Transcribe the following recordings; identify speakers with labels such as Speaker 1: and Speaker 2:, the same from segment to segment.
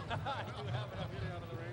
Speaker 1: have enough getting out of the ring.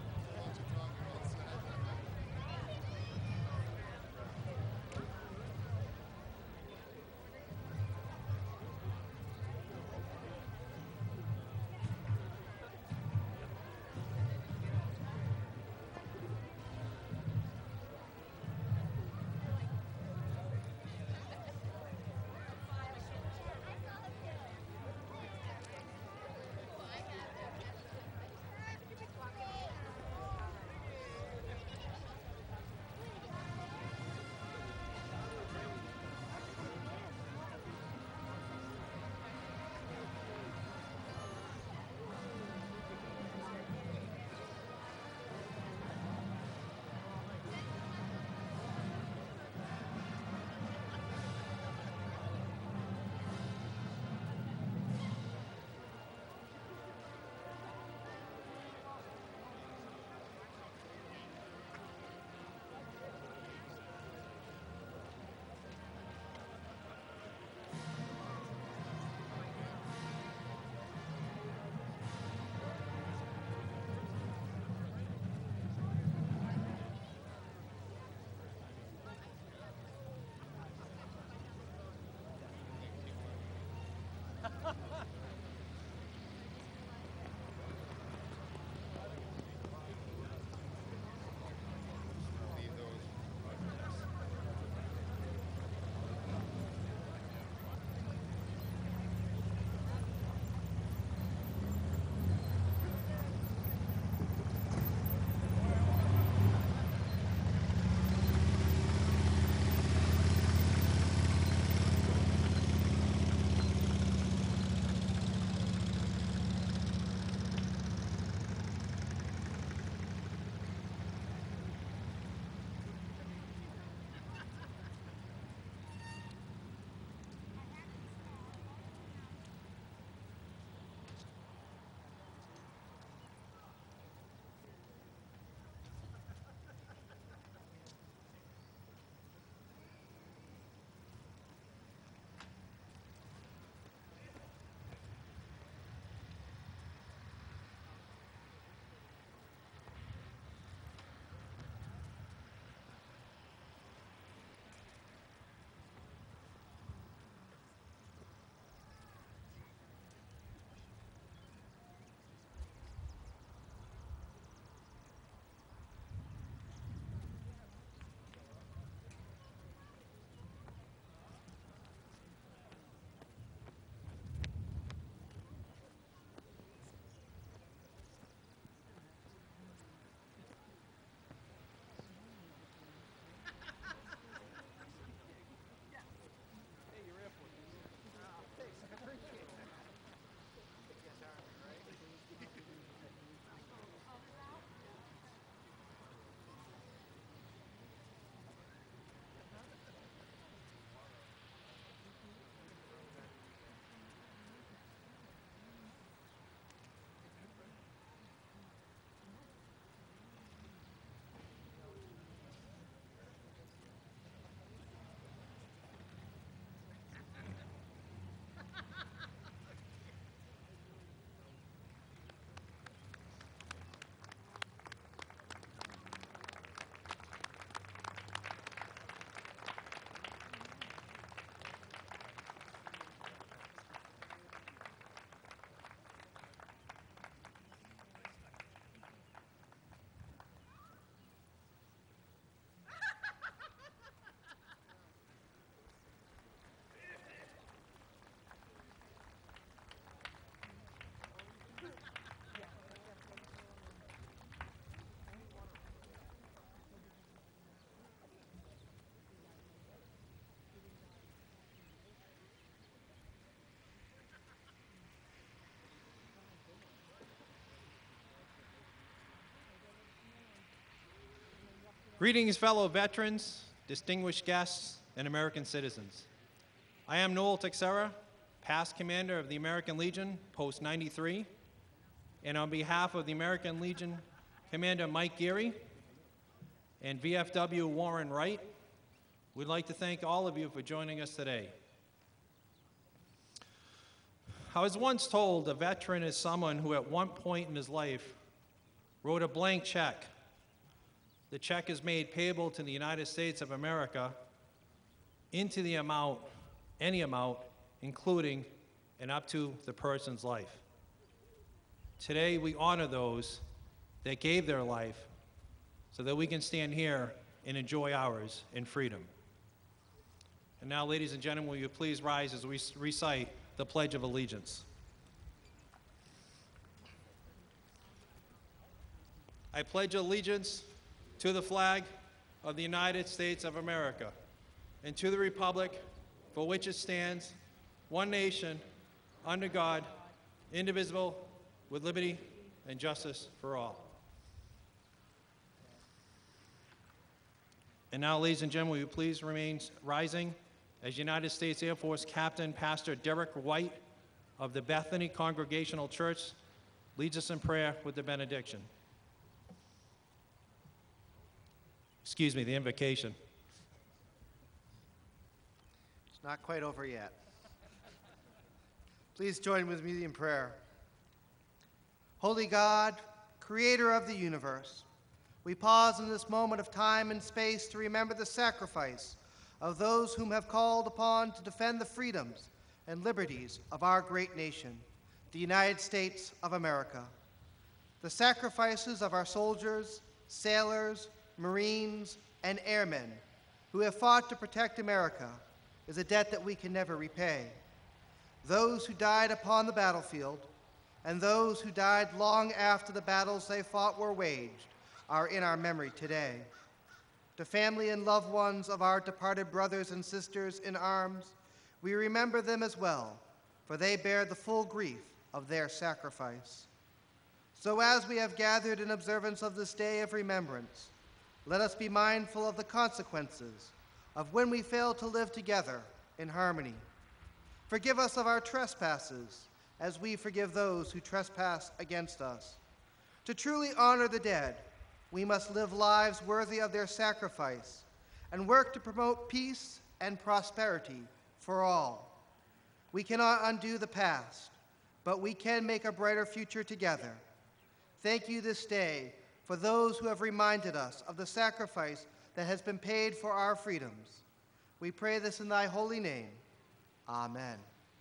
Speaker 2: Greetings, fellow veterans, distinguished guests, and American citizens. I am Noel Texera, past commander of the American Legion, Post 93, and on behalf of the American Legion Commander Mike Geary and VFW Warren Wright, we'd like to thank all of you for joining us today. I was once told a veteran is someone who at one point in his life wrote a blank check. The check is made payable to the United States of America into the amount, any amount, including and up to the person's life. Today, we honor those that gave their life so that we can stand here and enjoy ours in freedom. And now, ladies and gentlemen, will you please rise as we recite the Pledge of Allegiance. I pledge allegiance to the flag of the United States of America and to the republic for which it stands, one nation, under God, indivisible, with liberty and justice for all. And now, ladies and gentlemen, will you please remain rising as United States Air Force Captain Pastor Derek White of the Bethany Congregational Church leads us in prayer with the benediction. Excuse me, the invocation.
Speaker 3: It's not quite over yet. Please join with me in prayer. Holy God, creator of the universe, we pause in this moment of time and space to remember the sacrifice of those whom have called upon to defend the freedoms and liberties of our great nation, the United States of America. The sacrifices of our soldiers, sailors, Marines, and airmen who have fought to protect America is a debt that we can never repay. Those who died upon the battlefield and those who died long after the battles they fought were waged are in our memory today. To family and loved ones of our departed brothers and sisters in arms, we remember them as well, for they bear the full grief of their sacrifice. So as we have gathered in observance of this day of remembrance, let us be mindful of the consequences of when we fail to live together in harmony. Forgive us of our trespasses as we forgive those who trespass against us. To truly honor the dead, we must live lives worthy of their sacrifice and work to promote peace and prosperity for all. We cannot undo the past, but we can make a brighter future together. Thank you this day for those who have reminded us of the sacrifice that has been paid for our freedoms. We pray this in thy holy name. Amen.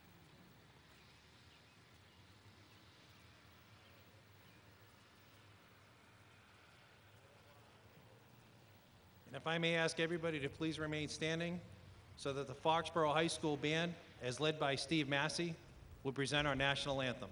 Speaker 2: And if I may ask everybody to please remain standing so that the Foxborough High School Band, as led by Steve Massey, will present our national anthem.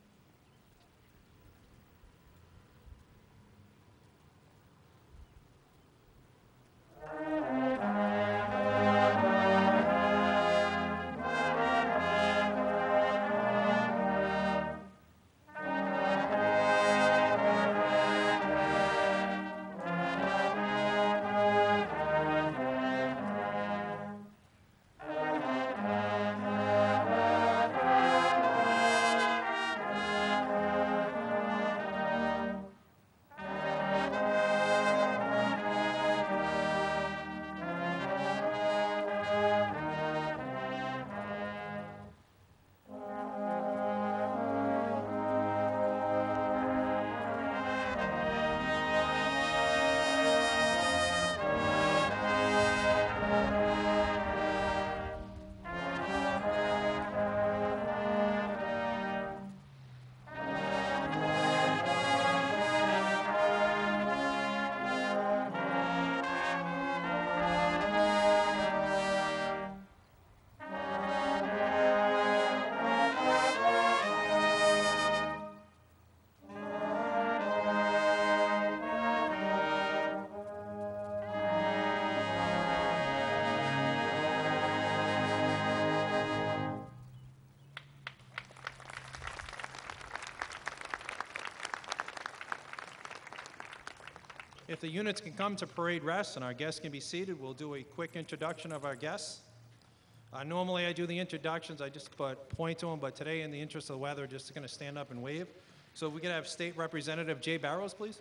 Speaker 2: If the units can come to parade rest and our guests can be seated, we'll do a quick introduction of our guests. Normally I do the introductions, I just point to them, but today in the interest of the weather, just going to stand up and wave. So if we could have State Representative Jay Barrows, please.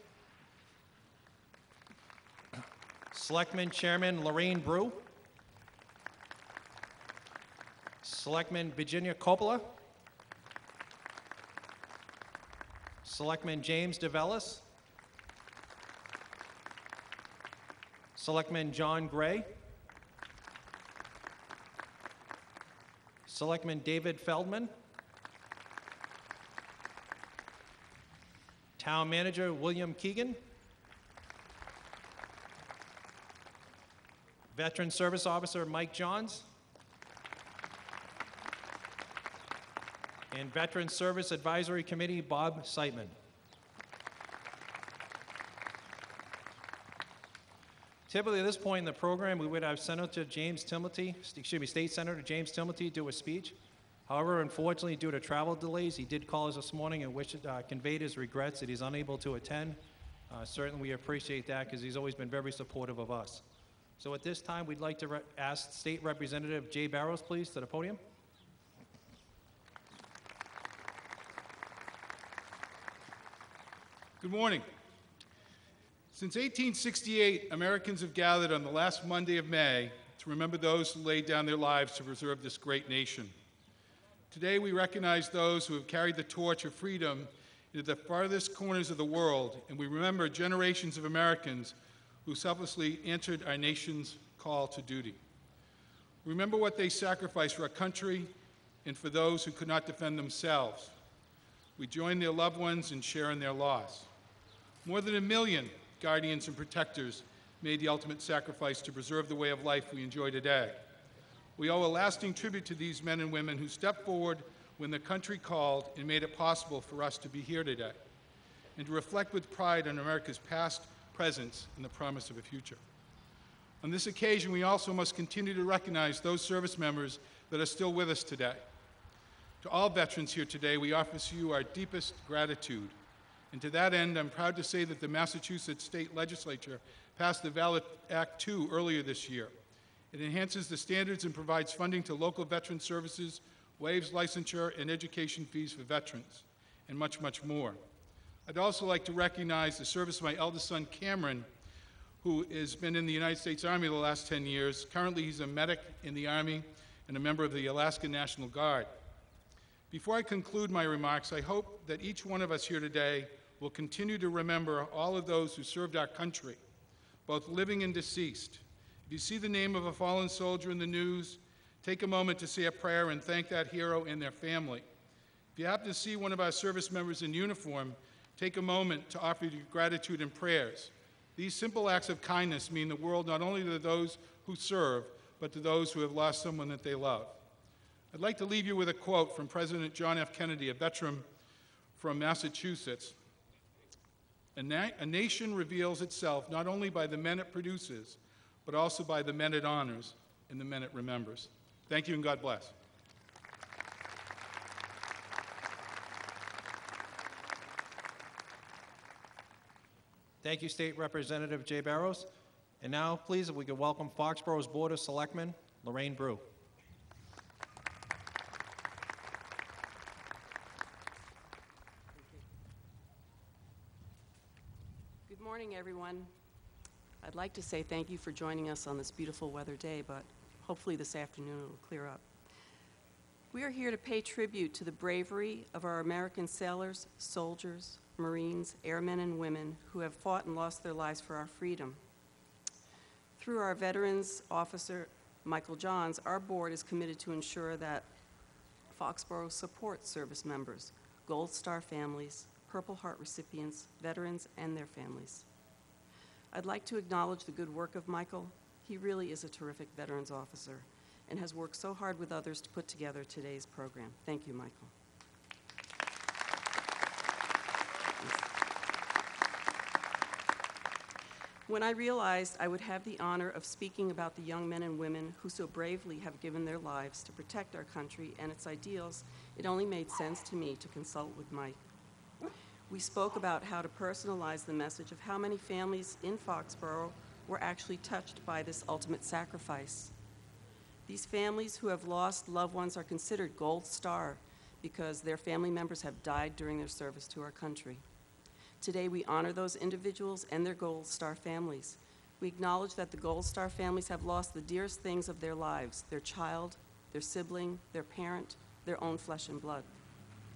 Speaker 2: Selectman Chairman Lorraine Brew. Selectman Virginia Coppola. Selectman James DeVellis, Selectman John Gray, Selectman David Feldman, Town Manager William Keegan, Veteran Service Officer Mike Johns, and Veteran Service Advisory Committee Bob Siteman. Typically, at this point in the program, we would have State Senator James Timilty do a speech. However, unfortunately, due to travel delays, he did call us this morning and conveyed his regrets that he's unable to attend. Certainly, we appreciate that because he's always been very supportive of us. So at this time, we'd like to ask State Representative Jay Barrows, please, to the podium.
Speaker 1: Good morning. Since 1868, Americans have gathered on the last Monday of May to remember those who laid down their lives to preserve this great nation. Today, we recognize those who have carried the torch of freedom into the farthest corners of the world, and we remember generations of Americans who selflessly answered our nation's call to duty. Remember what they sacrificed for our country and for those who could not defend themselves. We join their loved ones in sharing their loss. More than 1 million guardians and protectors made the ultimate sacrifice to preserve the way of life we enjoy today. We owe a lasting tribute to these men and women who stepped forward when the country called and made it possible for us to be here today, and to reflect with pride on America's past, presence, and the promise of a future. On this occasion, we also must continue to recognize those service members that are still with us today. To all veterans here today, we offer to you our deepest gratitude. And to that end, I'm proud to say that the Massachusetts State Legislature passed the VALID Act 2 earlier this year. It enhances the standards and provides funding to local veteran services, waives licensure and education fees for veterans, and much, much more. I'd also like to recognize the service of my eldest son, Cameron, who has been in the United States Army the last 10 years. Currently, he's a medic in the Army and a member of the Alaska National Guard. Before I conclude my remarks, I hope that each one of us here today will continue to remember all of those who served our country, both living and deceased. If you see the name of a fallen soldier in the news, take a moment to say a prayer and thank that hero and their family. If you happen to see one of our service members in uniform, take a moment to offer your gratitude and prayers. These simple acts of kindness mean the world not only to those who serve, but to those who have lost someone that they love. I'd like to leave you with a quote from President John F. Kennedy, a veteran from Massachusetts. A nation reveals itself not only by the men it produces, but also by the men it honors and the men it remembers. Thank you, and God bless.
Speaker 2: Thank you, State Representative Jay Barrows. And now, please, if we could welcome Foxborough's Board of Selectmen, Lorraine Brew.
Speaker 4: Good morning, everyone. I'd like to say thank you for joining us on this beautiful weather day, but hopefully this afternoon it will clear up. We are here to pay tribute to the bravery of our American sailors, soldiers, Marines, airmen, and women who have fought and lost their lives for our freedom. Through our Veterans Officer, Michael Johns, our board is committed to ensure that Foxborough supports service members, Gold Star families, Purple Heart recipients, veterans, and their families. I'd like to acknowledge the good work of Michael. He really is a terrific veterans officer and has worked so hard with others to put together today's program. Thank you, Michael. When I realized I would have the honor of speaking about the young men and women who so bravely have given their lives to protect our country and its ideals, it only made sense to me to consult with Mike. We spoke about how to personalize the message of how many families in Foxborough were actually touched by this ultimate sacrifice. These families who have lost loved ones are considered Gold Star because their family members have died during their service to our country. Today, we honor those individuals and their Gold Star families. We acknowledge that the Gold Star families have lost the dearest things of their lives, their child, their sibling, their parent, their own flesh and blood.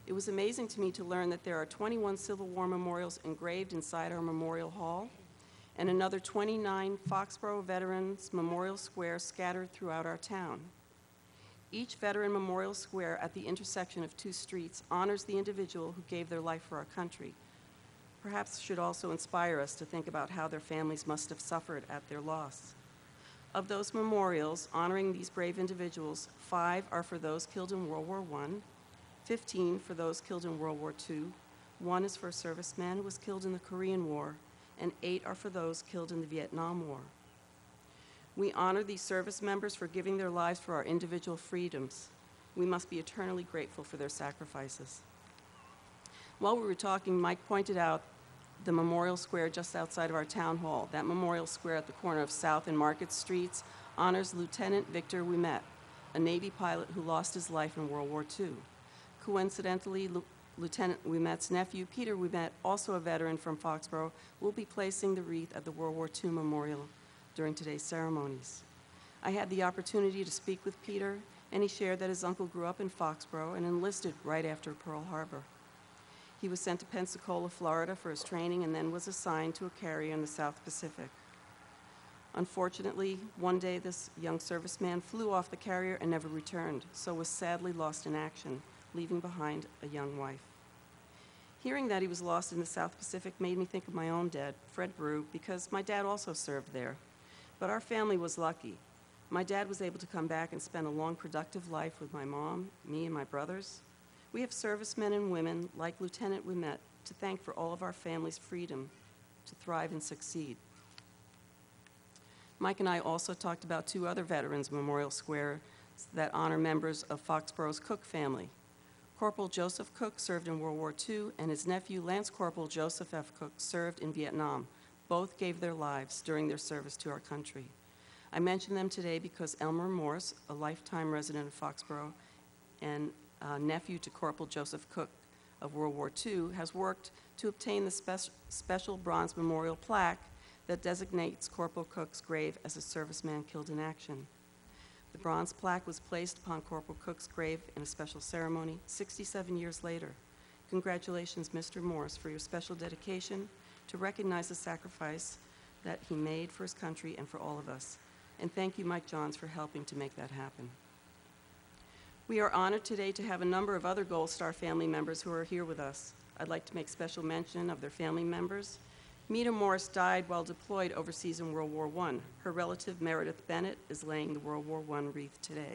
Speaker 4: It was amazing to me to learn that there are 21 Civil War memorials engraved inside our Memorial Hall and another 29 Foxborough Veterans Memorial Squares scattered throughout our town. Each veteran memorial square at the intersection of two streets honors the individual who gave their life for our country. Perhaps should also inspire us to think about how their families must have suffered at their loss. Of those memorials honoring these brave individuals, 5 are for those killed in World War I, 15 for those killed in World War II, 1 is for a serviceman who was killed in the Korean War, and 8 are for those killed in the Vietnam War. We honor these service members for giving their lives for our individual freedoms. We must be eternally grateful for their sacrifices. While we were talking, Mike pointed out the memorial square just outside of our town hall. That memorial square at the corner of South and Market Streets honors Lieutenant Victor Ouimet, a Navy pilot who lost his life in World War II. Coincidentally, Lieutenant Ouimet's nephew, Peter Ouimet, also a veteran from Foxborough, will be placing the wreath at the World War II memorial during today's ceremonies. I had the opportunity to speak with Peter, and he shared that his uncle grew up in Foxborough and enlisted right after Pearl Harbor. He was sent to Pensacola, Florida for his training and then was assigned to a carrier in the South Pacific. Unfortunately, one day this young serviceman flew off the carrier and never returned, so was sadly lost in action, leaving behind a young wife. Hearing that he was lost in the South Pacific made me think of my own dad, Fred Brew, because my dad also served there. But our family was lucky. My dad was able to come back and spend a long, productive life with my mom, me, and my brothers. We have servicemen and women like Lieutenant Ouimet to thank for all of our family's freedom to thrive and succeed. Mike and I also talked about 2 other veterans memorial squares that honor members of Foxborough's Cook family. Corporal Joseph Cook served in World War II, and his nephew, Lance Corporal Joseph F. Cook, served in Vietnam. Both gave their lives during their service to our country. I mention them today because Elmer Morse, a lifetime resident of Foxborough and nephew to Corporal Joseph Cook of World War II, has worked to obtain the special bronze memorial plaque that designates Corporal Cook's grave as a serviceman killed in action. The bronze plaque was placed upon Corporal Cook's grave in a special ceremony 67 years later. Congratulations, Mr. Morse, for your special dedication to recognize the sacrifice that he made for his country and for all of us. And thank you, Mike Johns, for helping to make that happen. We are honored today to have a number of other Gold Star family members who are here with us. I'd like to make special mention of their family members. Meta Morris died while deployed overseas in World War I. Her relative, Meredith Bennett, is laying the World War I wreath today.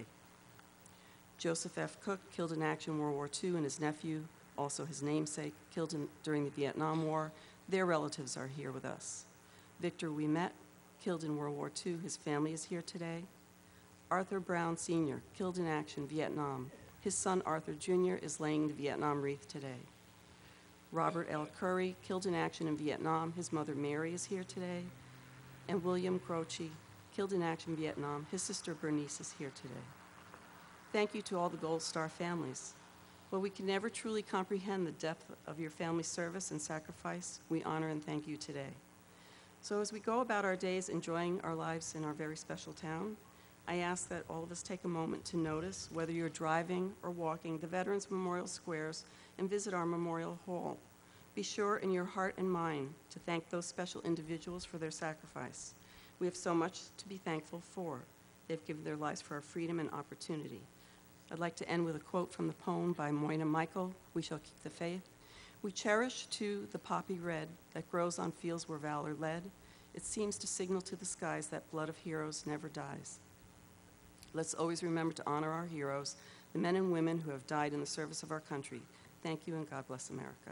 Speaker 4: Joseph F. Cook, killed in action in World War II, and his nephew, also his namesake, killed during the Vietnam War. Their relatives are here with us. Victor Ouimet, killed in World War II, his family is here today. Arthur Brown Sr., killed in action, Vietnam. His son, Arthur Jr., is laying the Vietnam wreath today. Robert L. Curry, killed in action in Vietnam. His mother, Mary, is here today. And William Croce, killed in action in Vietnam. His sister, Bernice, is here today. Thank you to all the Gold Star families. While we can never truly comprehend the depth of your family service and sacrifice, we honor and thank you today. So as we go about our days enjoying our lives in our very special town, I ask that all of us take a moment to notice, whether you're driving or walking, the Veterans Memorial Squares and visit our Memorial Hall. Be sure in your heart and mind to thank those special individuals for their sacrifice. We have so much to be thankful for. They've given their lives for our freedom and opportunity. I'd like to end with a quote from the poem by Moyna Michael, "We Shall Keep the Faith." We cherish, too, the poppy red that grows on fields where valor led. It seems to signal to the skies that blood of heroes never dies. Let's always remember to honor our heroes, the men and women who have died in the service of our country. Thank you, and God bless America.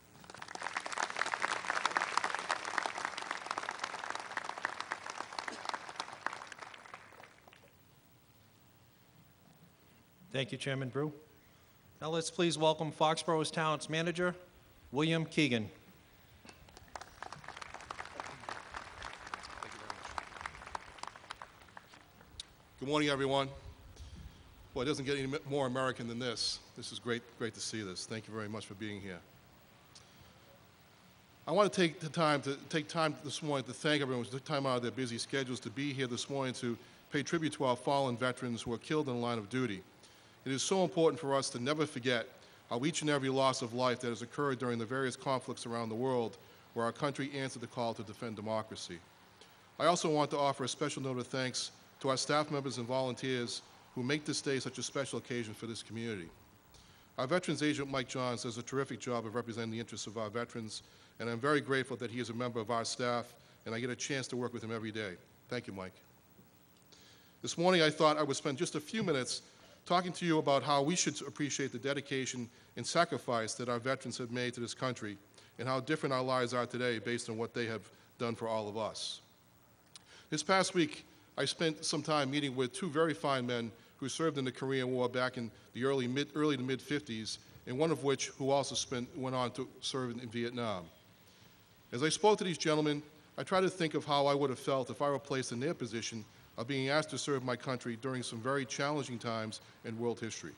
Speaker 2: Thank you, Chairman Brew. Now let's please welcome Foxborough's Talents Manager, William Keegan.
Speaker 5: Good morning, everyone. Well, it doesn't get any more American than this. This is great to see this. Thank you very much for being here. I want to take time this morning to thank everyone who took time out of their busy schedules to be here this morning to pay tribute to our fallen veterans who are killed in the line of duty. It is so important for us to never forget how each and every loss of life that has occurred during the various conflicts around the world where our country answered the call to defend democracy. I also want to offer a special note of thanks to our staff members and volunteers who make this day such a special occasion for this community. Our Veterans Agent, Mike Johns, does a terrific job of representing the interests of our veterans, and I'm very grateful that he is a member of our staff, and I get a chance to work with him every day. Thank you, Mike. This morning, I thought I would spend just a few minutes talking to you about how we should appreciate the dedication and sacrifice that our veterans have made to this country, and how different our lives are today based on what they have done for all of us. This past week, I spent some time meeting with two very fine men who served in the Korean War back in the early to mid-50s, and one of which who also went on to serve in Vietnam. As I spoke to these gentlemen, I tried to think of how I would have felt if I were placed in their position of being asked to serve my country during some very challenging times in world history.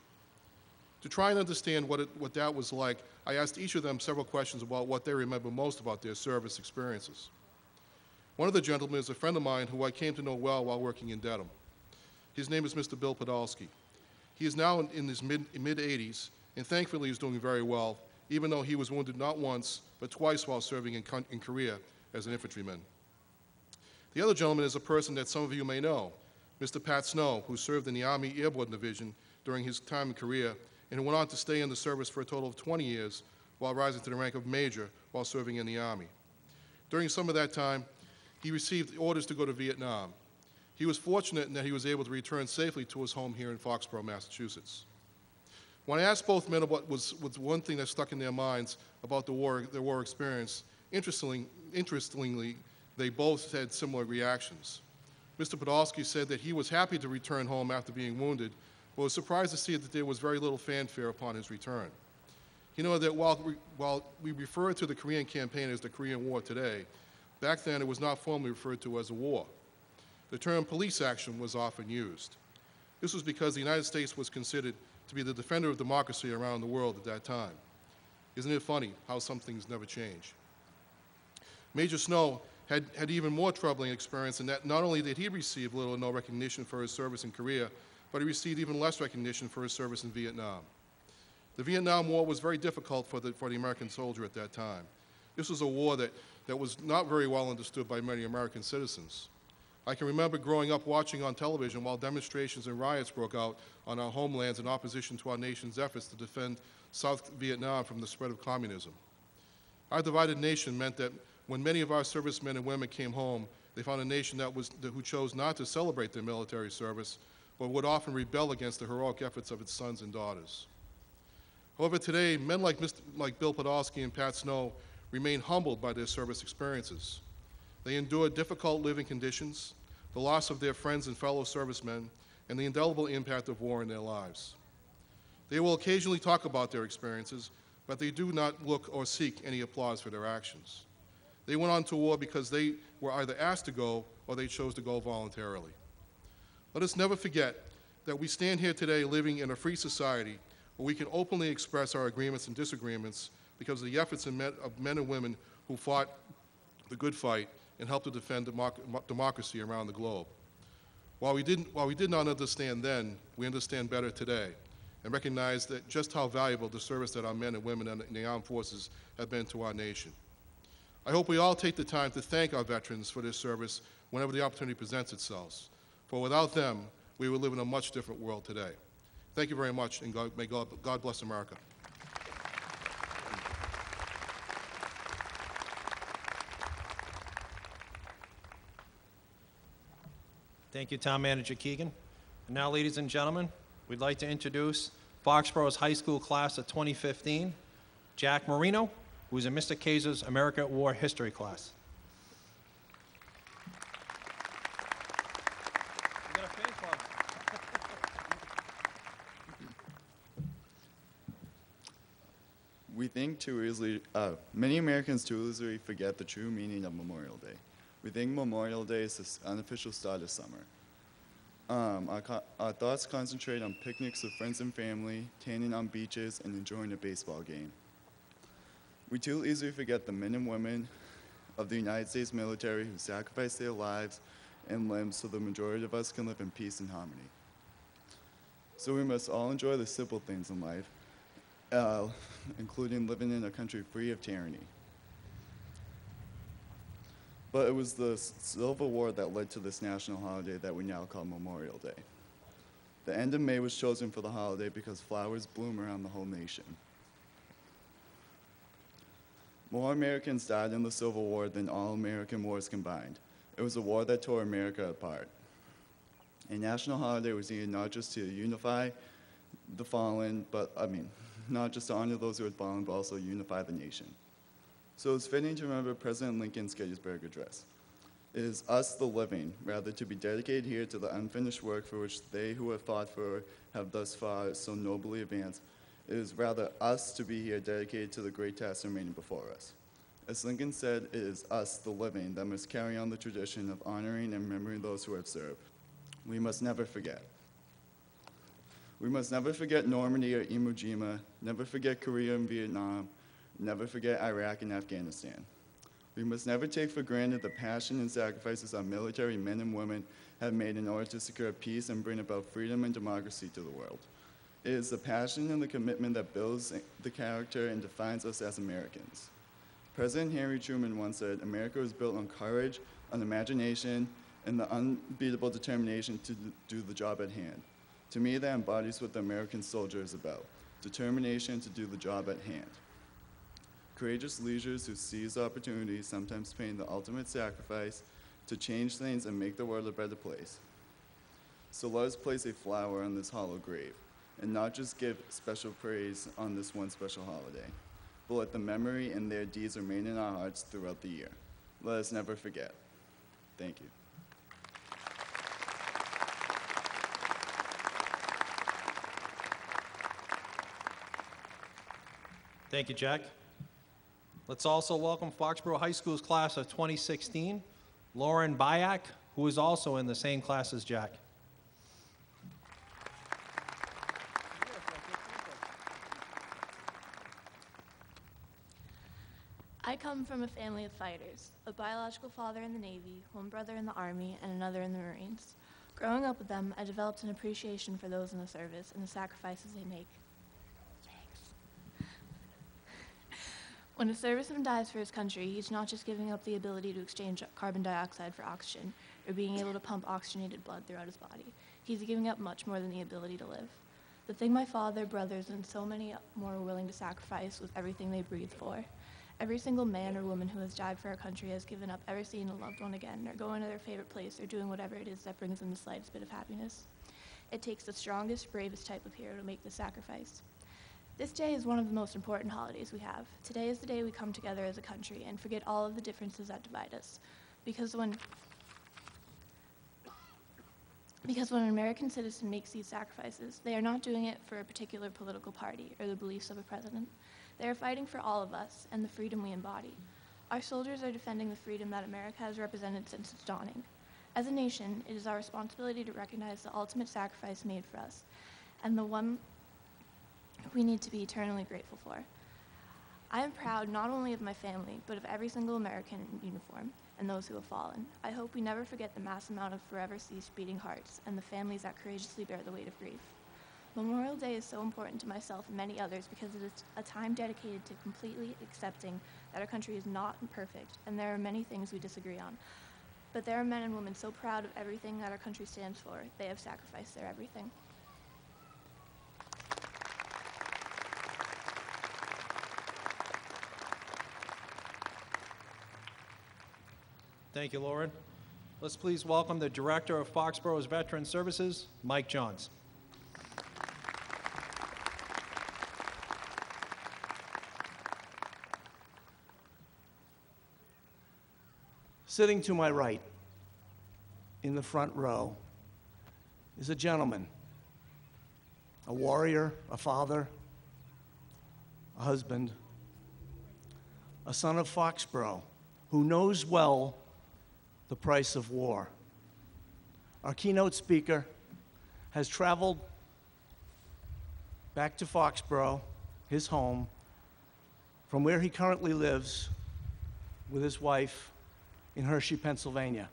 Speaker 5: To try and understand what that was like, I asked each of them several questions about what they remember most about their service experiences. One of the gentlemen is a friend of mine who I came to know well while working in Dedham. His name is Mr. Bill Podolsky. He is now in his mid-80s, and thankfully is doing very well, even though he was wounded not once, but twice while serving in Korea as an infantryman. The other gentleman is a person that some of you may know, Mr. Pat Snow, who served in the Army Airborne Division during his time in Korea, and who went on to stay in the service for a total of 20 years while rising to the rank of major while serving in the Army. During some of that time, he received orders to go to Vietnam. He was fortunate in that he was able to return safely to his home here in Foxborough, Massachusetts. When I asked both men what was one thing that stuck in their minds about their war experience, interestingly, they both had similar reactions. Mr. Podolsky said that he was happy to return home after being wounded, but was surprised to see that there was very little fanfare upon his return. He noted that while we refer to the Korean campaign as the Korean War today, back then it was not formally referred to as a war. The term police action was often used. This was because the United States was considered to be the defender of democracy around the world at that time. Isn't it funny how some things never change? Major Snow had even more troubling experience in that not only did he receive little or no recognition for his service in Korea, but he received even less recognition for his service in Vietnam. The Vietnam War was very difficult for the American soldier at that time. This was a war that was not very well understood by many American citizens. I can remember growing up watching on television while demonstrations and riots broke out on our homelands in opposition to our nation's efforts to defend South Vietnam from the spread of communism. Our divided nation meant that when many of our servicemen and women came home, they found a nation who chose not to celebrate their military service, but would often rebel against the heroic efforts of its sons and daughters. However, today, men like Bill Podolsky and Pat Snow remain humbled by their service experiences. They endured difficult living conditions, the loss of their friends and fellow servicemen, and the indelible impact of war in their lives. They will occasionally talk about their experiences, but they do not look or seek any applause for their actions. They went on to war because they were either asked to go or they chose to go voluntarily. Let us never forget that we stand here today living in a free society where we can openly express our agreements and disagreements because of the efforts of men and women who fought the good fight and helped to defend democracy around the globe. While we did not understand then, we understand better today and recognize that just how valuable the service that our men and women in the armed forces have been to our nation. I hope we all take the time to thank our veterans for their service whenever the opportunity presents itself, for without them, we would live in a much different world today. Thank you very much, and may God bless America.
Speaker 2: Thank you, Town Manager Keegan. And now, ladies and gentlemen, we'd like to introduce Foxborough's high school class of 2015, Jack Marino, who's in Mr. Kaiser's America at War History class. You got a fan club.
Speaker 6: We think too easily, many Americans too easily forget the true meaning of Memorial Day. We think Memorial Day is the unofficial start of summer. Our thoughts concentrate on picnics with friends and family, tanning on beaches, and enjoying a baseball game. We too easily forget the men and women of the United States military who sacrificed their lives and limbs so the majority of us can live in peace and harmony. So we must all enjoy the simple things in life, including living in a country free of tyranny. But it was the Civil War that led to this national holiday that we now call Memorial Day. The end of May was chosen for the holiday because flowers bloom around the whole nation. More Americans died in the Civil War than all American wars combined. It was a war that tore America apart. A national holiday was needed not just to unify the fallen, not just to honor those who had fallen, but also unify the nation. So it's fitting to remember President Lincoln's Gettysburg Address. It is us, the living, rather to be dedicated here to the unfinished work for which they who have fought for have thus far so nobly advanced. It is rather us to be here dedicated to the great task remaining before us. As Lincoln said, it is us, the living, that must carry on the tradition of honoring and remembering those who have served. We must never forget. We must never forget Normandy or Iwo Jima, never forget Korea and Vietnam, never forget Iraq and Afghanistan. We must never take for granted the passion and sacrifices our military men and women have made in order to secure peace and bring about freedom and democracy to the world. It is the passion and the commitment that builds the character and defines us as Americans. President Harry Truman once said, "America was built on courage, on imagination, and the unbeatable determination to do the job at hand." To me, that embodies what the American soldier is about, determination to do the job at hand. Courageous leaders who seize opportunities, sometimes paying the ultimate sacrifice to change things and make the world a better place. So let us place a flower on this hollow grave, and not just give special praise on this one special holiday, but let the memory and their deeds remain in our hearts throughout the year. Let us never forget. Thank you.
Speaker 2: Thank you, Jack. Let's also welcome Foxborough High School's class of 2016, Lauren Bayak, who is also in the same class as Jack.
Speaker 7: I come from a family of fighters, a biological father in the Navy, one brother in the Army, and another in the Marines. Growing up with them, I developed an appreciation for those in the service and the sacrifices they make. When a serviceman dies for his country, he's not just giving up the ability to exchange carbon dioxide for oxygen or being able to pump oxygenated blood throughout his body. He's giving up much more than the ability to live. The thing my father, brothers, and so many more were willing to sacrifice was everything they breathed for. Every single man or woman who has died for our country has given up ever seeing a loved one again or going to their favorite place or doing whatever it is that brings them the slightest bit of happiness. It takes the strongest, bravest type of hero to make this sacrifice. This day is one of the most important holidays we have. Today is the day we come together as a country and forget all of the differences that divide us. Because when an American citizen makes these sacrifices, they are not doing it for a particular political party or the beliefs of a president. They are fighting for all of us and the freedom we embody. Our soldiers are defending the freedom that America has represented since its dawning. As a nation, it is our responsibility to recognize the ultimate sacrifice made for us and the one we need to be eternally grateful for. I am proud not only of my family, but of every single American in uniform and those who have fallen. I hope we never forget the mass amount of forever ceased beating hearts and the families that courageously bear the weight of grief. Memorial Day is so important to myself and many others because it is a time dedicated to completely accepting that our country is not perfect and there are many things we disagree on. But there are men and women so proud of everything that our country stands for, they have sacrificed their everything.
Speaker 2: Thank you, Lauren. Let's please welcome the Director of Foxborough's Veteran Services, Mike Johns.
Speaker 8: Sitting to my right, in the front row, is a gentleman, a warrior, a father, a husband, a son of Foxborough, who knows well the price of war. Our keynote speaker has traveled back to Foxborough, his home, from where he currently lives with his wife in Hershey, Pennsylvania.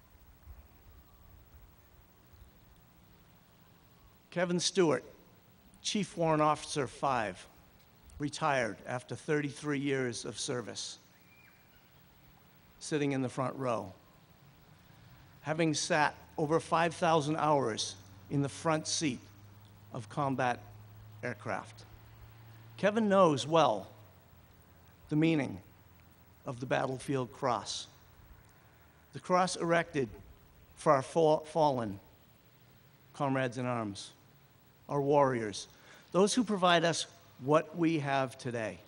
Speaker 8: Kevin Stewart Chief Warrant Officer 5, retired after 33 years of service, sitting in the front row. Having sat over 5,000 hours in the front seat of combat aircraft. Kevin knows well the meaning of the battlefield cross. The cross erected for our fallen comrades in arms, our warriors, those who provide us what we have today.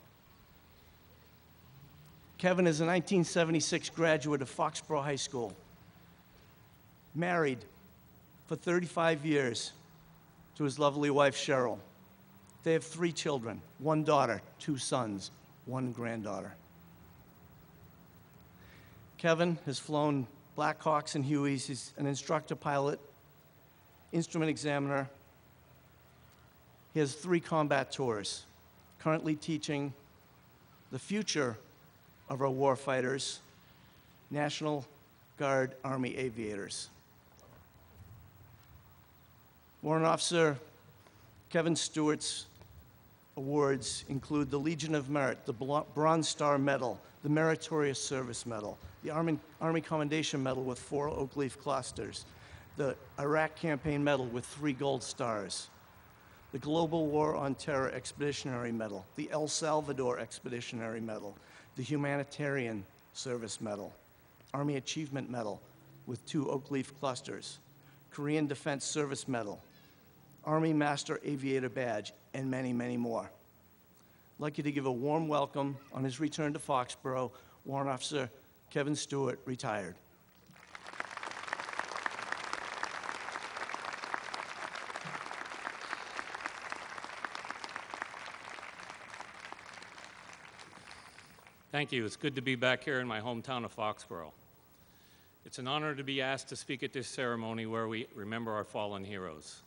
Speaker 8: Kevin is a 1976 graduate of Foxborough High School, married for 35 years to his lovely wife, Cheryl. They have 3 children, 1 daughter, 2 sons, 1 granddaughter. Kevin has flown Blackhawks and Hueys. He's an instructor pilot, instrument examiner. He has 3 combat tours, currently teaching the future of our warfighters, National Guard Army aviators. Warrant Officer Kevin Stewart's awards include the Legion of Merit, the Bronze Star Medal, the Meritorious Service Medal, the Army Commendation Medal with 4 oak leaf clusters, the Iraq Campaign Medal with 3 gold stars, the Global War on Terror Expeditionary Medal, the El Salvador Expeditionary Medal, the Humanitarian Service Medal, Army Achievement Medal with 2 oak leaf clusters, Korean Defense Service Medal, Army Master Aviator Badge, and many, many more. I'd like you to give a warm welcome on his return to Foxborough, Warrant Officer Kevin Stewart, retired.
Speaker 9: Thank you. It's good to be back here in my hometown of Foxborough. It's an honor to be asked to speak at this ceremony where we remember our fallen heroes.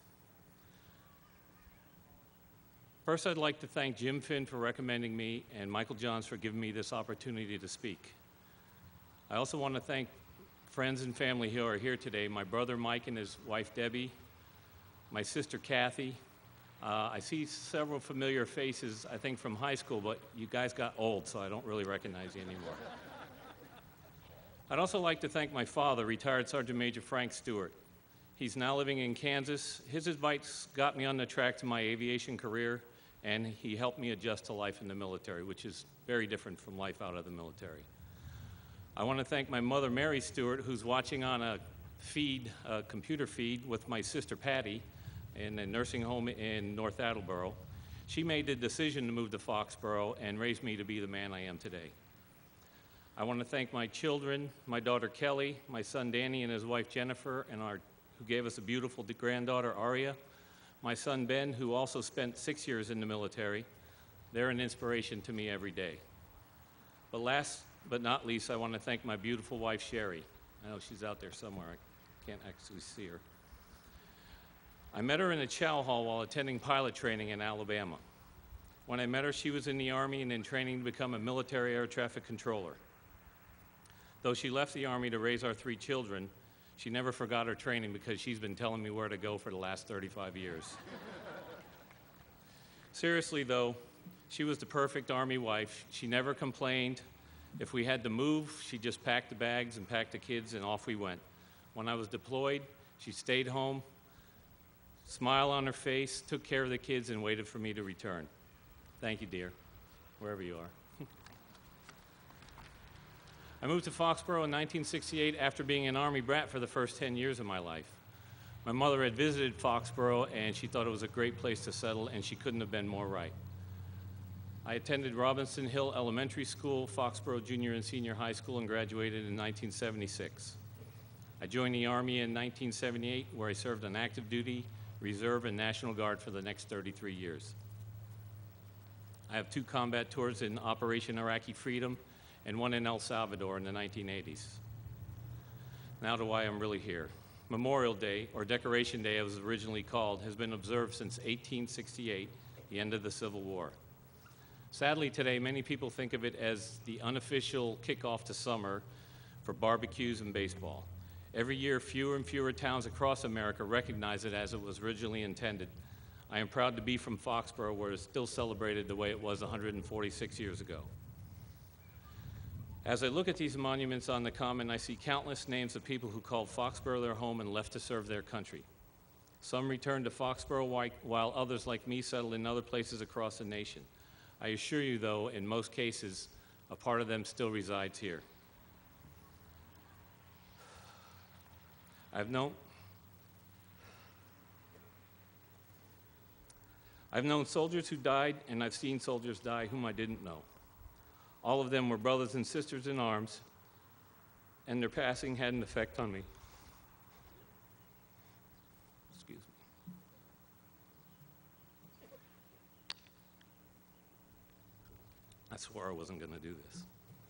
Speaker 9: First, I'd like to thank Jim Finn for recommending me and Michael Johns for giving me this opportunity to speak. I also want to thank friends and family who are here today, my brother Mike and his wife Debbie, my sister Kathy. I see several familiar faces, I think from high school, but you guys got old, so I don't really recognize you anymore. I'd also like to thank my father, retired Sergeant Major Frank Stewart. He's now living in Kansas. His advice got me on the track to my aviation career, and he helped me adjust to life in the military, which is very different from life out of the military. I want to thank my mother, Mary Stewart, who's watching on a computer feed with my sister Patty in a nursing home in North Attleboro. She made the decision to move to Foxborough and raised me to be the man I am today. I want to thank my children, my daughter Kelly, my son Danny and his wife Jennifer, and who gave us a beautiful granddaughter Aria, my son Ben, who also spent 6 years in the military. They're an inspiration to me every day. But last but not least, I want to thank my beautiful wife Sherry. I know she's out there somewhere. I can't actually see her. I met her in a chow hall while attending pilot training in Alabama. When I met her, she was in the Army and in training to become a military air traffic controller. Though she left the Army to raise our 3 children, she never forgot her training because she's been telling me where to go for the last 35 years. Seriously, though, she was the perfect Army wife. She never complained. If we had to move, she just packed the bags and packed the kids, and off we went. When I was deployed, she stayed home, smile on her face, took care of the kids, and waited for me to return. Thank you, dear, wherever you are. I moved to Foxborough in 1968 after being an Army brat for the first 10 years of my life. My mother had visited Foxborough, and she thought it was a great place to settle, and she couldn't have been more right. I attended Robinson Hill Elementary School, Foxborough Junior and Senior High School, and graduated in 1976. I joined the Army in 1978, where I served on active duty, reserve, and National Guard for the next 33 years. I have 2 combat tours in Operation Iraqi Freedom and 1 in El Salvador in the 1980s. Now to why I'm really here. Memorial Day, or Decoration Day as it was originally called, has been observed since 1868, the end of the Civil War. Sadly today, many people think of it as the unofficial kickoff to summer for barbecues and baseball. Every year, fewer and fewer towns across America recognize it as it was originally intended. I am proud to be from Foxborough, where it's still celebrated the way it was 146 years ago. As I look at these monuments on the Common, I see countless names of people who called Foxborough their home and left to serve their country. Some returned to Foxborough while others like me settled in other places across the nation. I assure you, though, in most cases, a part of them still resides here. I've known soldiers who died, and I've seen soldiers die whom I didn't know. All of them were brothers and sisters in arms, and their passing had an effect on me. Excuse me. I swore I wasn't going to do this.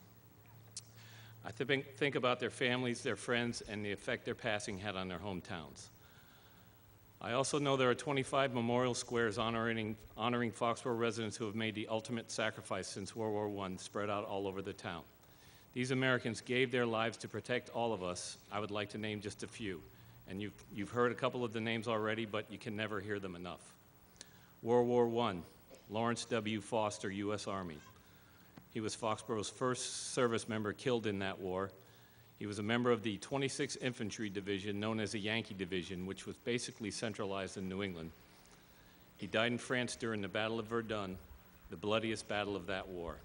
Speaker 9: I think about their families, their friends, and the effect their passing had on their hometowns. I also know there are 25 memorial squares honoring Foxborough residents who have made the ultimate sacrifice since World War I, spread out all over the town. These Americans gave their lives to protect all of us. I would like to name just a few. And you've heard a couple of the names already, but you can never hear them enough. World War I, Lawrence W. Foster, U.S. Army. He was Foxborough's first service member killed in that war. He was a member of the 26th Infantry Division, known as the Yankee Division, which was basically centralized in New England. He died in France during the Battle of Verdun, the bloodiest battle of that war.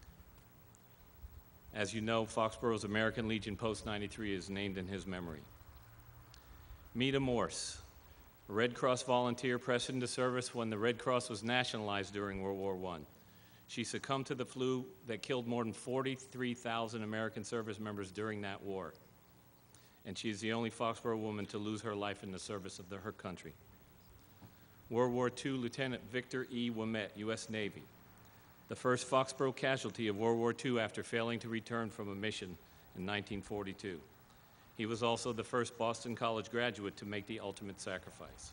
Speaker 9: As you know, Foxborough's American Legion Post 93 is named in his memory. Meta Morse, a Red Cross volunteer pressed into service when the Red Cross was nationalized during World War I. She succumbed to the flu that killed more than 43,000 American service members during that war. And she is the only Foxborough woman to lose her life in the service of her country. World War II Lieutenant Victor E. Ouimet, U.S. Navy, the first Foxborough casualty of World War II after failing to return from a mission in 1942. He was also the first Boston College graduate to make the ultimate sacrifice.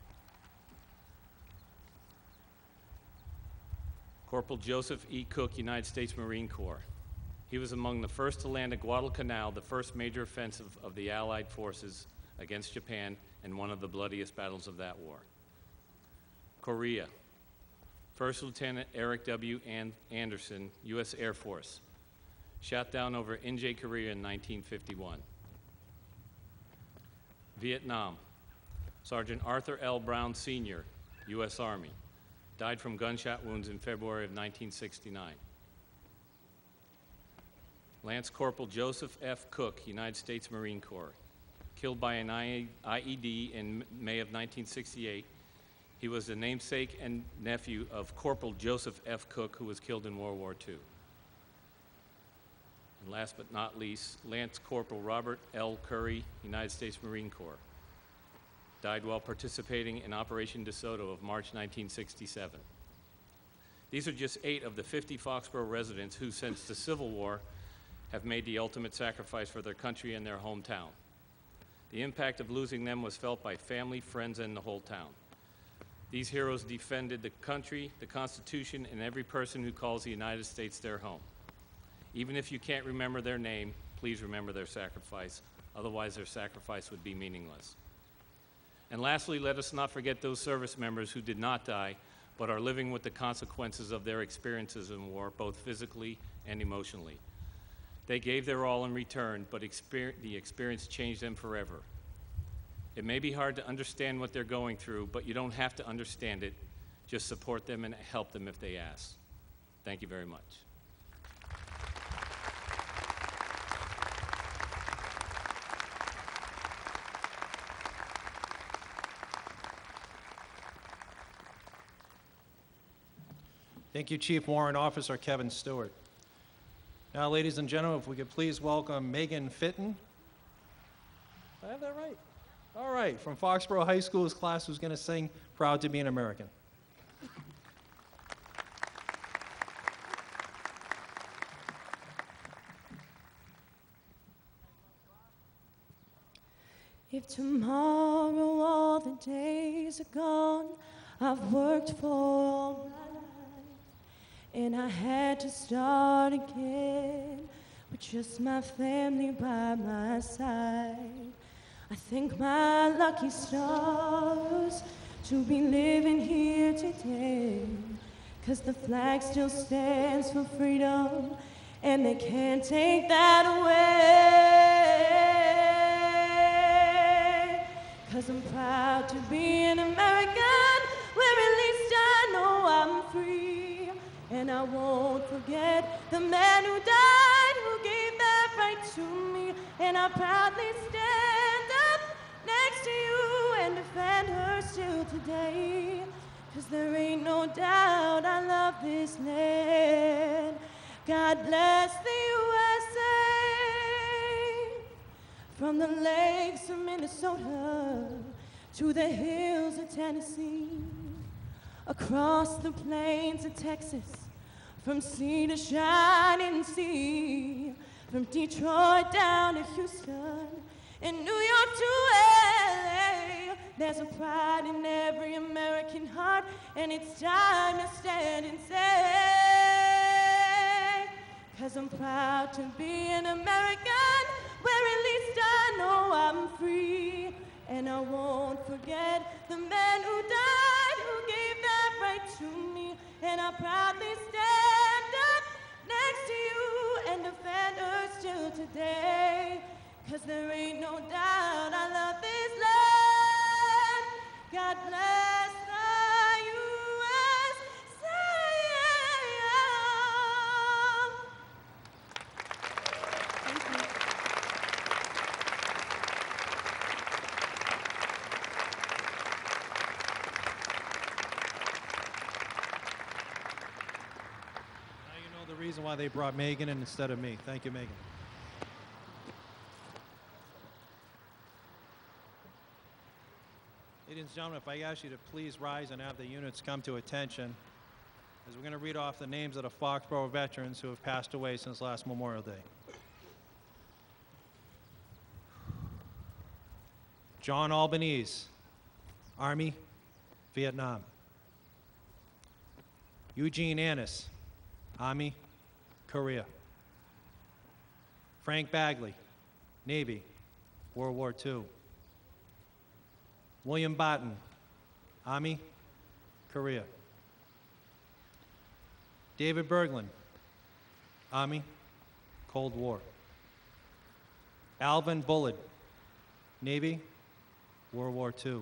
Speaker 9: Corporal Joseph E. Cook, United States Marine Corps. He was among the first to land at Guadalcanal, the first major offensive of the Allied forces against Japan and one of the bloodiest battles of that war. Korea. First Lieutenant Eric W. Anderson, U.S. Air Force. Shot down over Inje, Korea in 1951. Vietnam. Sergeant Arthur L. Brown, Sr., U.S. Army. Died from gunshot wounds in February of 1969. Lance Corporal Joseph F. Cook, United States Marine Corps. Killed by an IED in May of 1968. He was the namesake and nephew of Corporal Joseph F. Cook, who was killed in World War II. And last but not least, Lance Corporal Robert L. Curry, United States Marine Corps. Died while participating in Operation DeSoto of March 1967. These are just 8 of the 50 Foxborough residents who, since the Civil War, have made the ultimate sacrifice for their country and their hometown. The impact of losing them was felt by family, friends, and the whole town. These heroes defended the country, the Constitution, and every person who calls the United States their home. Even if you can't remember their name, please remember their sacrifice. Otherwise, their sacrifice would be meaningless. And lastly, let us not forget those service members who did not die, but are living with the consequences of their experiences in war, both physically and emotionally. They gave their all in return, but the experience changed them forever. It may be hard to understand what they're going through, but you don't have to understand it. Just support them and help them if they ask. Thank you very much.
Speaker 2: Thank you, Chief Warrant Officer Kevin Stewart. Now, ladies and gentlemen, if we could please welcome Megan Fitton. Did I have that right? All right, from Foxborough High School's class, who's going to sing Proud to be an American.
Speaker 10: If tomorrow all the days are gone, I've worked for all my life, and I had to start again with just my family by my side. I thank my lucky stars, to be living here today. 'Cause the flag still stands for freedom, and they can't take that away. 'Cause I'm proud to be an American, where at least I know I'm free. And I won't forget the man who died, who gave that right to me. And I proudly stand up next to you and defend her still today. 'Cause there ain't no doubt I love this land. God bless the USA. From the lakes of Minnesota to the hills of Tennessee, across the plains of Texas, from sea to shining sea, from Detroit down to Houston, and New York to LA. There's a pride in every American heart, and it's time to stand and say, 'cause I'm proud to be an American, where at least I know I'm free. And I won't forget the man who died, who gave that right to me. And I proudly stand up next to you and defend her still today. 'Cause there ain't no doubt I love this land. God bless the USA. Thank you.
Speaker 2: Now you know the reason why they brought Megan in instead of me. Thank you, Megan. Ladies and gentlemen, if I ask you to please rise and have the units come to attention, as we're going to read off the names of the Foxborough veterans who have passed away since last Memorial Day. John Albanese, Army, Vietnam. Eugene Annis, Army, Korea. Frank Bagley, Navy, World War II. William Barton, Army, Korea. David Berglund, Army, Cold War. Alvin Bullard, Navy, World War II.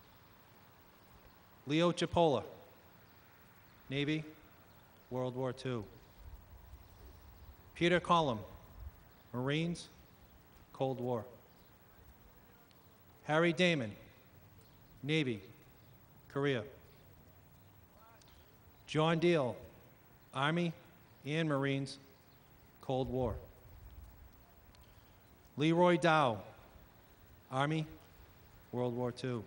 Speaker 2: Leo Chipola, Navy, World War II. Peter Collum, Marines, Cold War. Harry Damon, Navy, Korea. John Deal, Army and Marines, Cold War. Leroy Dow, Army, World War II.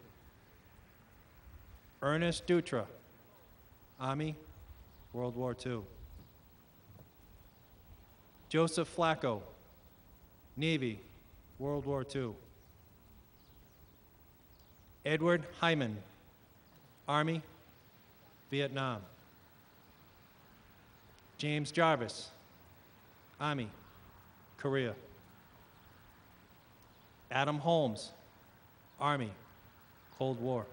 Speaker 2: Ernest Dutra, Army, World War II. Joseph Flacco, Navy, World War II. Edward Hyman, Army, Vietnam. James Jarvis, Army, Korea. Adam Holmes, Army, Cold War.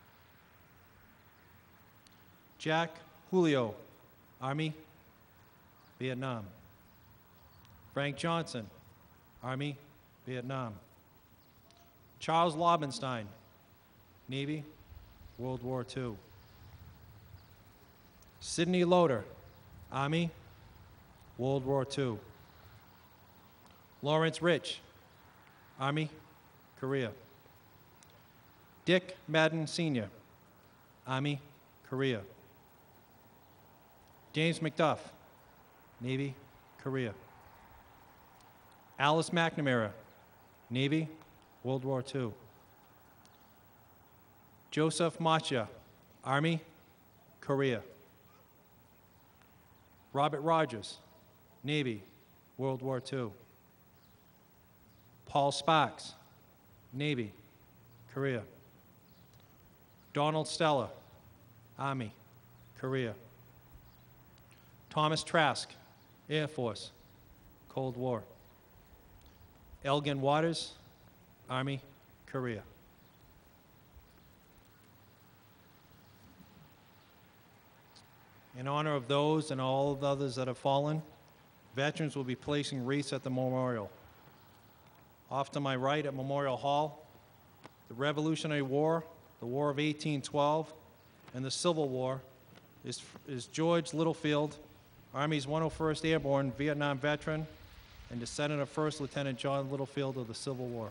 Speaker 2: Jack Julio, Army, Vietnam. Frank Johnson, Army, Vietnam. Charles Lobenstein, Navy, World War II. Sidney Loader, Army, World War II. Lawrence Rich, Army, Korea. Dick Madden Sr., Army, Korea. James McDuff, Navy, Korea. Alice McNamara, Navy, World War II. Joseph Macha, Army, Korea. Robert Rogers, Navy, World War II. Paul Sparks, Navy, Korea. Donald Stella, Army, Korea. Thomas Trask, Air Force, Cold War. Elgin Waters, Army, Korea. In honor of those and all of the others that have fallen, veterans will be placing wreaths at the memorial. Off to my right at Memorial Hall, the Revolutionary War, the War of 1812, and the Civil War is George Littlefield, Army's 101st Airborne Vietnam veteran and descendant of First Lieutenant John Littlefield of the Civil War.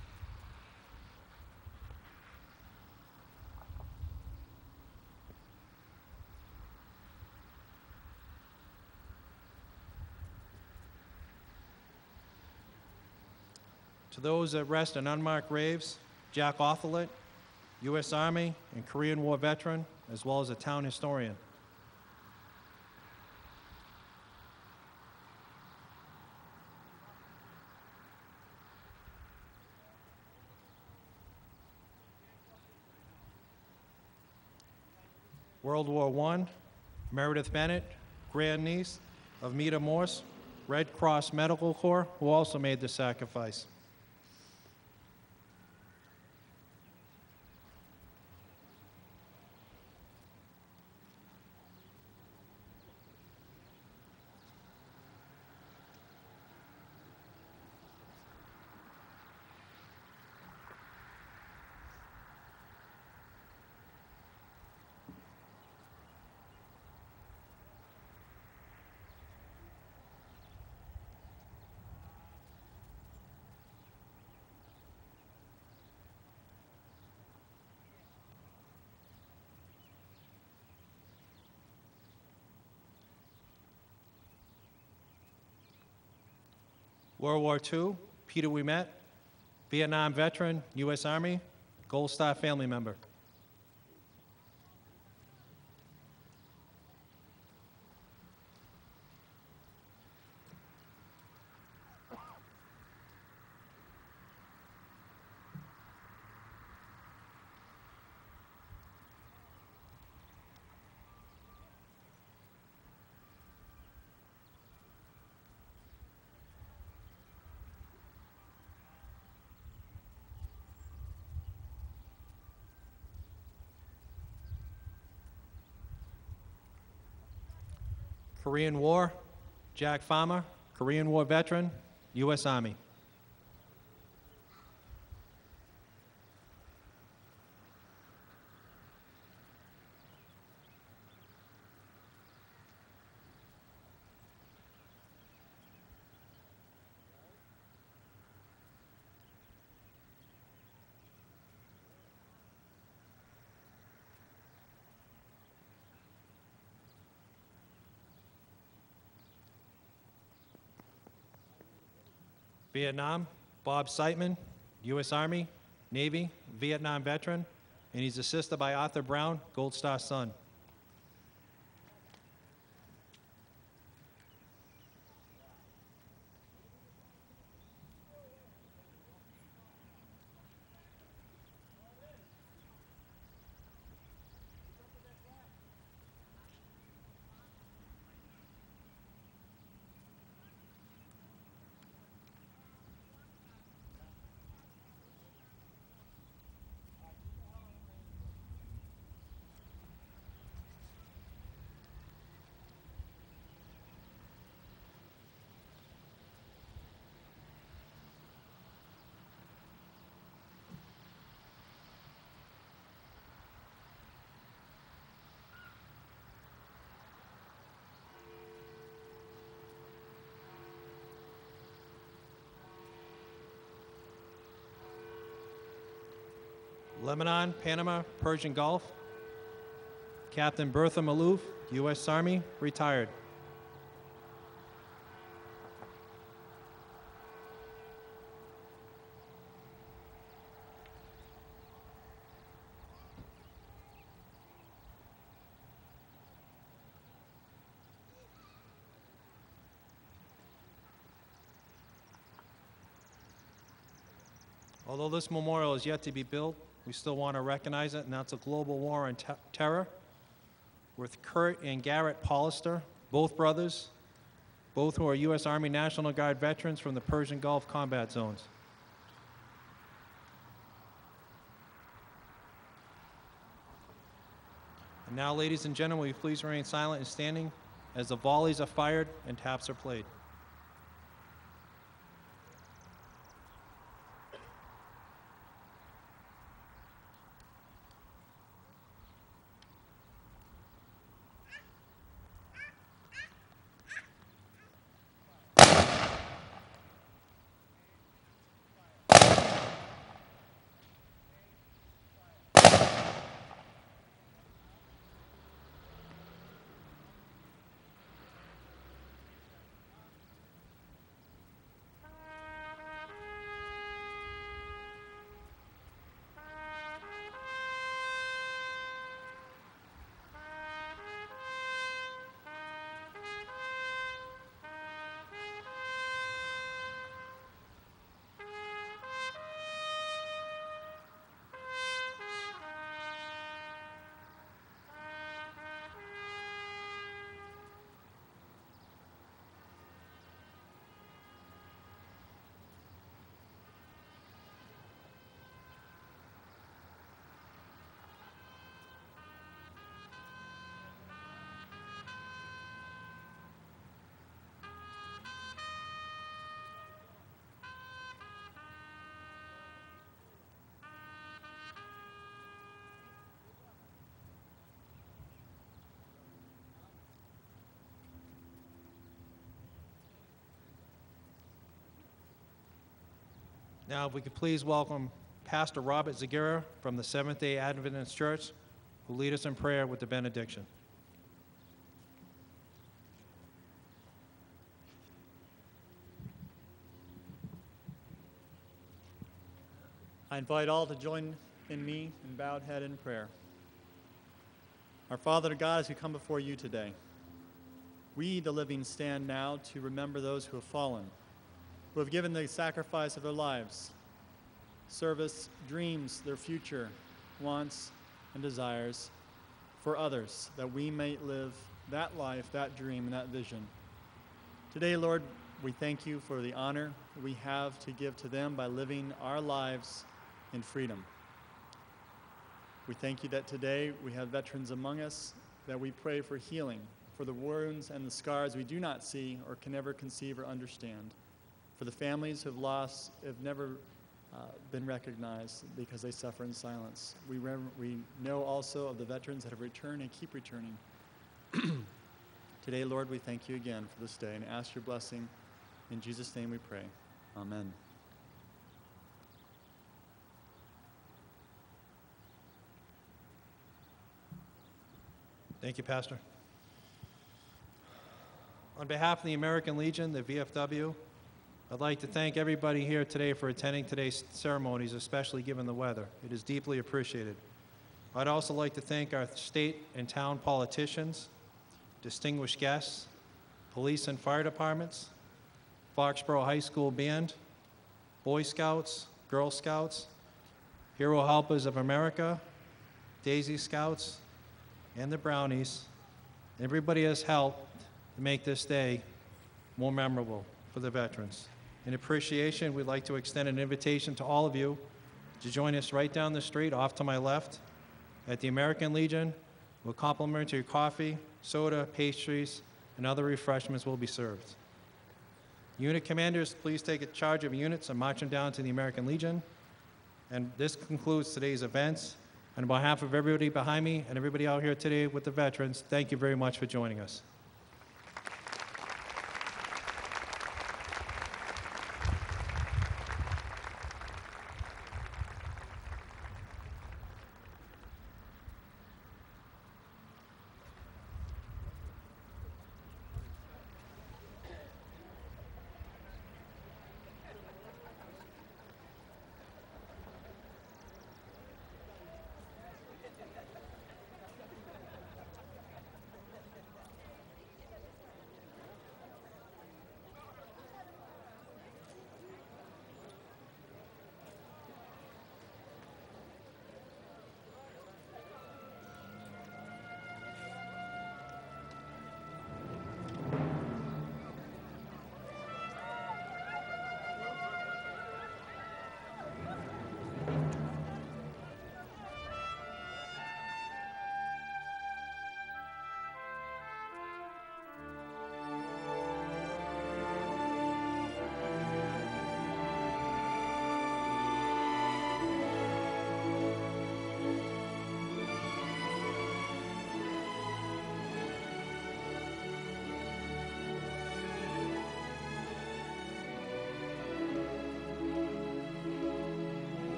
Speaker 2: To those that rest in unmarked graves, Jack Othelett, U.S. Army and Korean War veteran, as well as a town historian. World War I, Meredith Bennett, grandniece of Meta Morse, Red Cross Medical Corps, who also made the sacrifice. World War II, Peter Ouimet, Vietnam veteran, U.S. Army, Gold Star family member. Korean War, Jack Farmer, Korean War veteran, U.S. Army. Vietnam, Bob Siteman, U.S. Army, Navy, Vietnam veteran, and he's assisted by Arthur Brown, Gold Star son. Lebanon, Panama, Persian Gulf, Captain Bertha Malouf, U.S. Army, retired. Although this memorial is yet to be built, we still want to recognize it, and that's a global war on terror with Kurt and Garrett Pollister, both brothers, both who are U.S. Army National Guard veterans from the Persian Gulf combat zones. And now, ladies and gentlemen, will you please remain silent and standing as the volleys are fired and taps are played. Now, if we could please welcome Pastor Robert Zagira from the Seventh-day Adventist Church, who will lead us in prayer with the benediction.
Speaker 11: I invite all to join in me in bowed head in prayer. Our Father God, as we come before you today, we, the living, stand now to remember those who have fallen, who have given the sacrifice of their lives, service, dreams, their future, wants, and desires for others, that we may live that life, that dream, and that vision. Today, Lord, we thank you for the honor we have to give to them by living our lives in freedom. We thank you that today we have veterans among us, that we pray for healing, for the wounds and the scars we do not see or can never conceive or understand, for the families who have never been recognized because they suffer in silence. We know also of the veterans that have returned and keep returning. Today, Lord, we thank you again for this day and ask your blessing. In Jesus' name we pray. Amen.
Speaker 2: Thank you, Pastor. On behalf of the American Legion, the VFW, I'd like to thank everybody here today for attending today's ceremonies, especially given the weather. It is deeply appreciated. I'd also like to thank our state and town politicians, distinguished guests, police and fire departments, Foxborough High School Band, Boy Scouts, Girl Scouts, Hero Helpers of America, Daisy Scouts, and the Brownies. Everybody has helped to make this day more memorable for the veterans. In appreciation, we'd like to extend an invitation to all of you to join us right down the street, off to my left, at the American Legion, where complimentary coffee, soda, pastries, and other refreshments will be served. Unit commanders, please take charge of units and march them down to the American Legion. And this concludes today's events. And on behalf of everybody behind me and everybody out here today with the veterans, thank you very much for joining us.